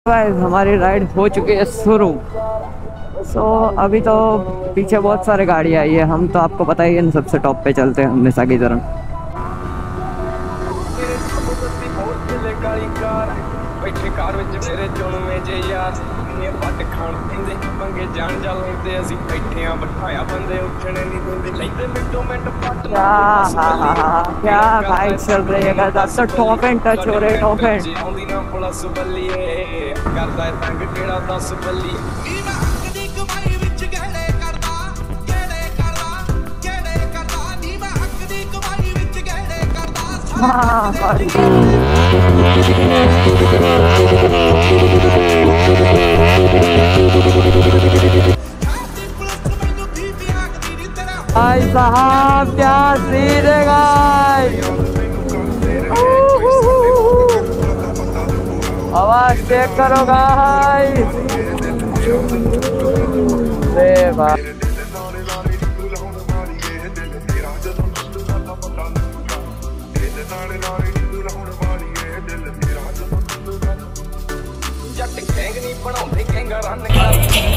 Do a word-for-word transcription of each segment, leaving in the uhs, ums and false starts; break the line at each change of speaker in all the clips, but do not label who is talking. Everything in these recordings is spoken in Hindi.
गाइस हमारी राइड हो चुकी है शुरू। सो so, अभी तो पीछे बहुत सारे गाड़ी आई है, हम तो आपको पता ही है इन सबसे टॉप पे चलते हैं हमेशा की तरह।
बैठे कार विच मेरे चुनवे जे यार पट खाण पींदे पंगे जान जा लैंदे ਅਸੀਂ बैठे आ बिठाया बंदे उठने नहीं दिंदे लैंदे मिंटो मिंट पट
क्या बाइक चल रही है गाइस, तो टॉप एंड टच हो रहे टॉप एंड
आउंदी ना प्लस बल्लीए करदा है तंग केड़ा दस बल्ली
भाई साहब क्या सीन है गाइस, आवाज चेक करो गाइस। भाई
जट गैंग नहीं बनाउंदे गैंगा रन कर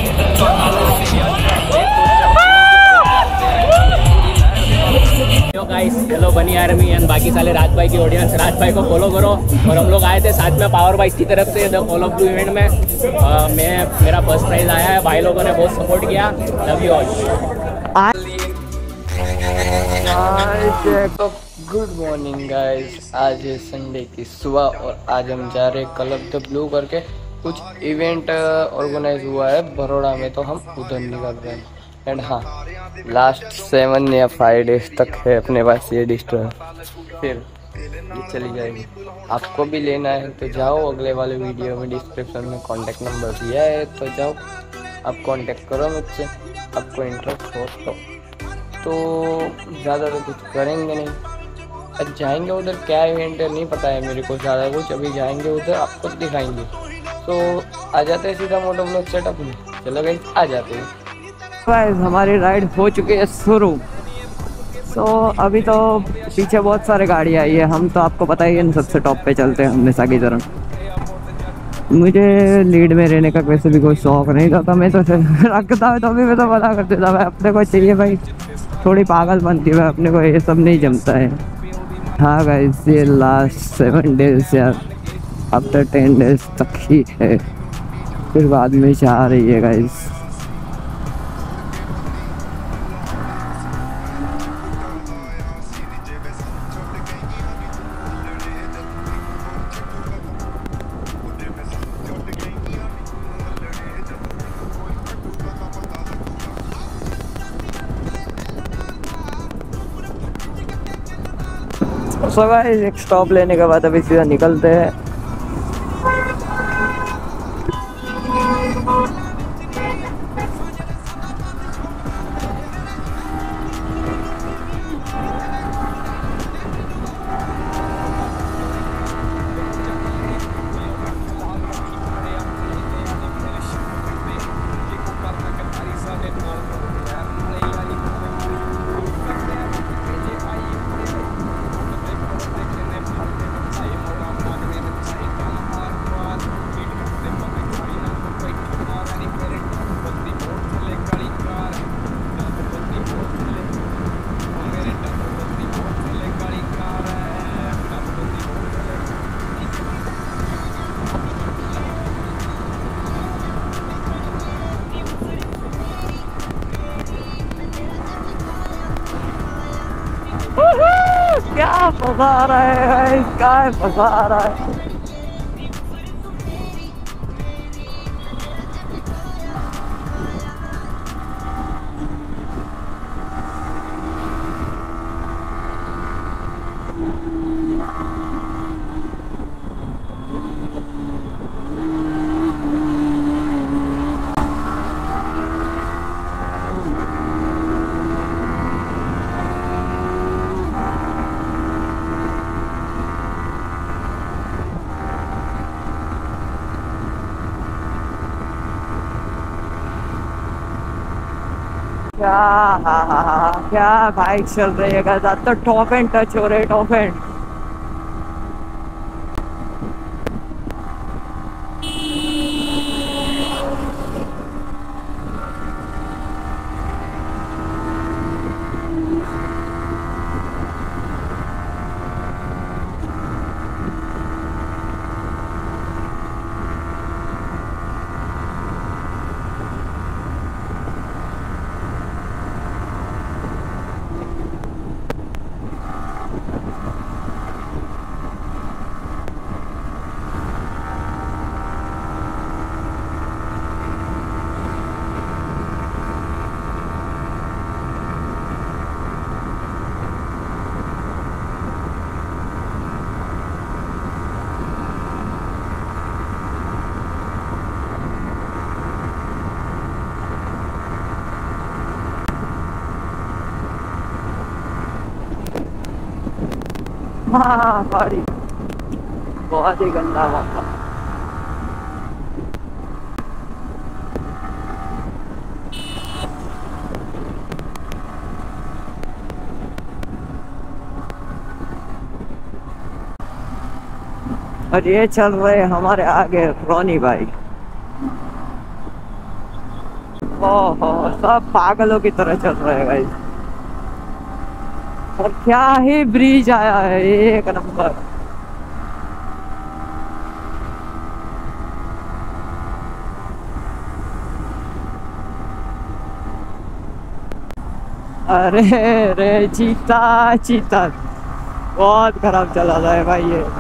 guys hello bunny army and बाकी साले राज भाई की ऑडियंस, राज भाई को फॉलो करो। और हम लोग आए थे साथ में पावर बाइक की तरफ से the call of duty event में। आ, मैं मेरा फर्स्ट प्राइज आया है, भाई लोगों ने बहुत सपोर्ट किया, love you all.
Good morning guys, आज है संडे की सुबह और आज हम जा रहे हैं क्लब द ब्लू करके कुछ इवेंट ऑर्गेनाइज हुआ है बड़ौदा में, तो हम उधर निकल रहे हैं। एंड हाँ, लास्ट सेवन या फाइव डेज तक है अपने पास ये डिस्ट्रॉय, फिर ये चली जाएगी। आपको भी लेना है तो जाओ, अगले वाले वीडियो में डिस्क्रिप्शन में कॉन्टेक्ट नंबर दिया है, तो जाओ आप कॉन्टेक्ट करो मुझसे, आपको इंटरेस्ट हो तो। तो ज़्यादा तो कुछ करेंगे नहीं, अब जाएंगे उधर, क्या इवेंट है नहीं पता है मेरे को ज़्यादा कुछ, अभी जाएंगे उधर आपको दिखाएंगे। तो आ जाते हैं सीधा मोटो ब्लॉग सेटअप में, चलो गाइस आ जाते हैं।
गाइस हमारी राइड हो चुकी है शुरू। सो so, अभी तो पीछे बहुत सारे गाड़ी आई है, हम तो आपको पता ही है इन सबसे टॉप पे चलते हैं हमेशा की तरह। मुझे लीड में रहने का वैसे भी कोई शौक नहीं था, तो मैं तो रखता है तो अभी मैं तो मना कर देता भाई, अपने को चाहिए भाई थोड़ी पागल बनती है, अपने को ये सब नहीं जमता है। हाँ गाइस ये लास्ट सेवन डेज या आफ्टर टेन डेज तक ही है, फिर बाद में चाह रही है गाइस। सो गाइस एक स्टॉप लेने के बाद अभी सीधा निकलते हैं। क्या फंसा रहा है, क्या फंसा रहा है। क्या क्या बाइक चल रही है गाइस, तो टॉप एंड टच हो रहे टॉप एंड। हाँ गाड़ी बहुत ही गंदा मौका। और ये चल रहे हमारे आगे रोनी भाई। ओहो सब पागलों की तरह चल रहे हैं भाई। और क्या ही ब्रिज आया है, एक नंबर। अरे रे चीता चीता बहुत खराब चला रहा है भाई ये।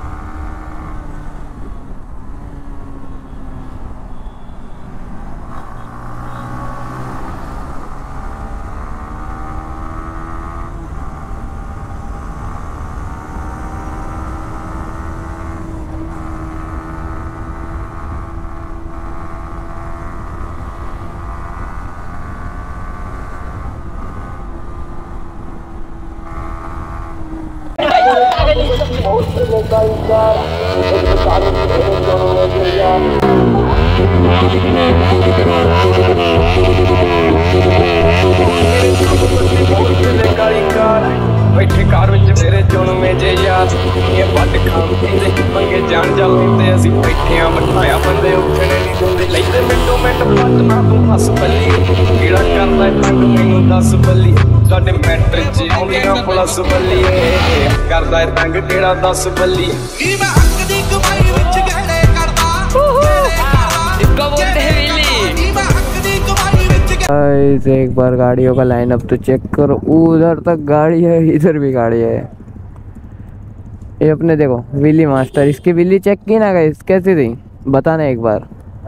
बैठे कार विच मेरे चुनवे जे यार ये बट खांदे पंगे जान जा लेंदे ਅਸੀਂ बैठे आ बिठाया बंदे उठने नहीं दिंदे लेंदे मिੰटो मिंट पट ना तू हस पल्ली कीड़ा करदा तंग मैनू दस पल्ली ਸਾਡੇ ਮੈਟਰ ਚ ਆਉਂਦੀਆਂ ਪਲਸ ਬੱਲੀ ਕਰਦਾ ਤੰਗ ਕਿਹੜਾ ਦਸ ਬੱਲੀ ਨੀ ਮੈਂ ਹੱਕ ਦੀ ਕਮਾਈ ਵਿੱਚ ਗਹਿਣੇ करदा इसको बोलते हैं विली मैं हक दी कमाई विच।
गाइस एक बार गाड़ियों का लाइनअप तो चेक करो, उधर तक गाड़ी है इधर भी गाड़ी है। ये अपने देखो विली मास्टर, इसकी विली चेक की ना गाइस कैसी थी बताना एक बार।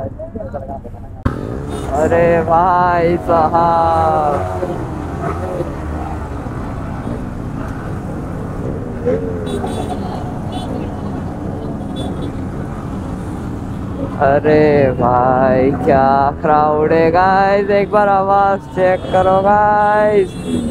अरे भाई साहब अरे भाई क्या क्राउड है गाइस, एक बार आवाज चेक करो गाइस।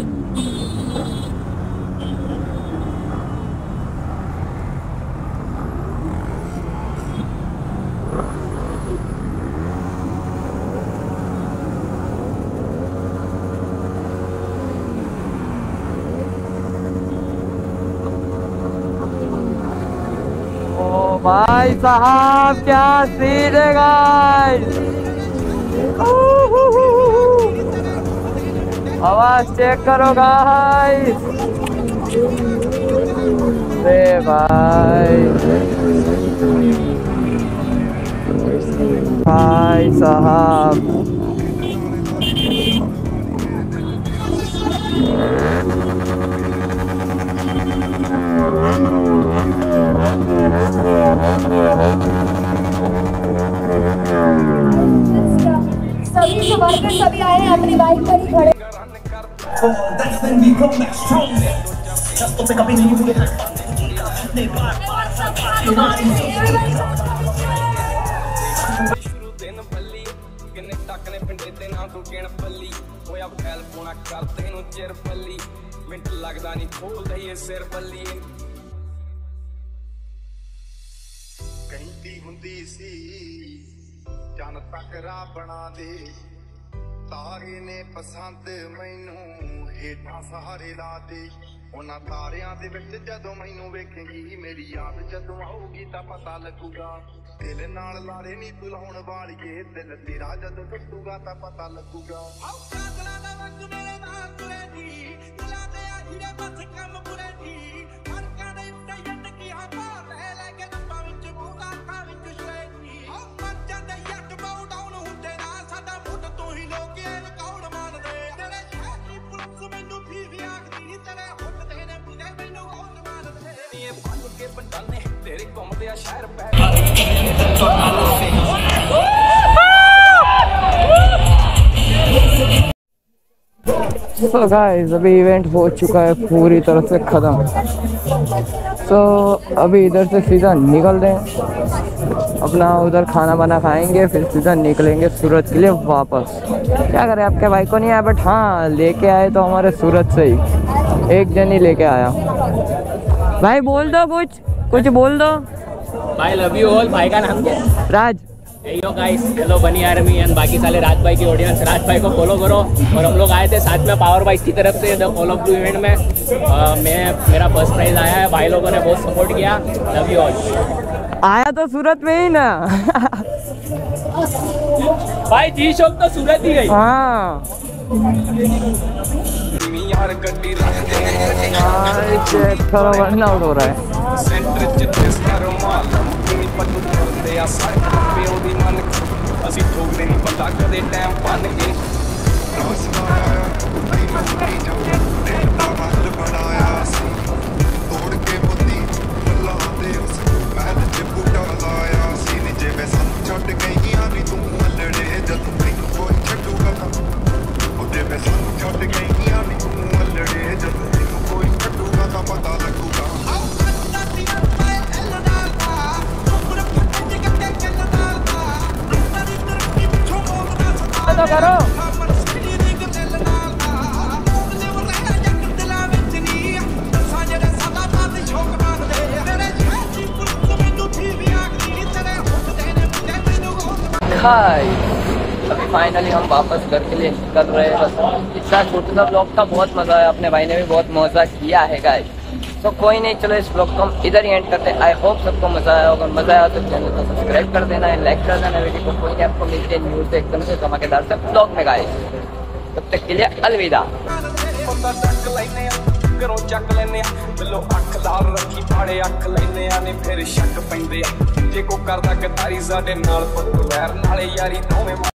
भाई साहब क्या सीन है गाइस, आवाज चेक करो गाइस। रे भाई भाई साहब
सभी वर्कर सभी आए हैं अपनी बाइक पर ही खड़े।
मिंट लगदा नहीं खोल दे सिर बल्ली कहती हुंदी सी जन तकरा बना दे तारे ने पसंद मैनू हेठां सहारे ला दे उन्हां तारियां दे विच जदों मैनू वेखेंगी मेरी याद जदों आऊगी तां पता लगूगा दिल नाल लारे नी तू लाउण वालीए दिल तेरा जदों टुटूगा तां पता लगूगा तेरे घूमते शहर
तो गाइस अभी इवेंट हो चुका है पूरी तरह से ख़त्म। तो अभी इधर से सीधा निकल दें, अपना उधर खाना बना खाएंगे, फिर सीधा निकलेंगे सूरत के लिए वापस। क्या करें आपके भाई को नहीं आया, बट हाँ लेके आए तो हमारे सूरत से ही एक जन ही लेके आया। भाई बोल दो कुछ कुछ बोल दो।
भाई लव यू ऑल। भाई का नाम क्या है?
Raj.
Hello guys, hello bunny army and बाकी साले राज भाई की ऑडियंस, राज भाई को फॉलो करो। और हम लोग आए थे साथ में पावर बाइक की तरफ से the call of blue event में। आ, मैं मेरा फर्स्ट प्राइज आया है, भाई लोगों ने बहुत सपोर्ट किया। Love you all.
आया तो सूरत में ही ना।
भाई जी शॉप तो सूरत ही गई।
हाँ
यार गड्डी रखते
थोड़ा रन आउट हो रहा है।
सेंटर जिੱਥੇ ਸਰ ਮਾਲ ਨਹੀਂ ਪੱਟੂ ਕਰਦੇ ਆ ਸਾਰੇ ਪਿਓ ਦੀ ਮਨ ਅਸੀਂ ਠੋਕਦੇ ਨਹੀਂ ਪਤਾ ਕਦੇ ਟਾਈਮ ਭੰਨ ਕੇ
तो करो।
अभी फाइनली हम वापस घर के लिए निकल रहे हैं। बस इतना छोटा सा ब्लॉग था, बहुत मजा आया, अपने भाई ने भी बहुत मजा किया है गाइस। तो कोई नहीं, चलो इस ब्लॉग को हम इधर ही एंड करते हैं। आई होप सबको मजा आया होगा। मजा आया तो चैनल को सब्सक्राइब कर देना है, लाइक कर देना वीडियो को। कोई नहीं, आपको मिलते हैं न्यूज एकदम से धमाकेदार से ब्लॉग में गाइस। तब तक के लिए अलविदा।
ਘਰੋਂ ਚੱਕ ਲੈਨੇ ਆ ਬਿੱਲੋ ਅੱਖ ਲਾਲ ਰੱਖੀ ਪਾੜੇ ਅੱਖ ਲੈਨੇ ਆ ਨੇ ਫਿਰ ਸ਼ੱਕ ਪੈਂਦੇ ਆ ਜੇ ਕੋ ਕਰਦਾ ਗਦਾਰੀ ਸਾਡੇ ਨਾਲ ਪੱਤੂ ਲਹਿਰ ਨਾਲੇ ਯਾਰੀ ਦੋਵੇਂ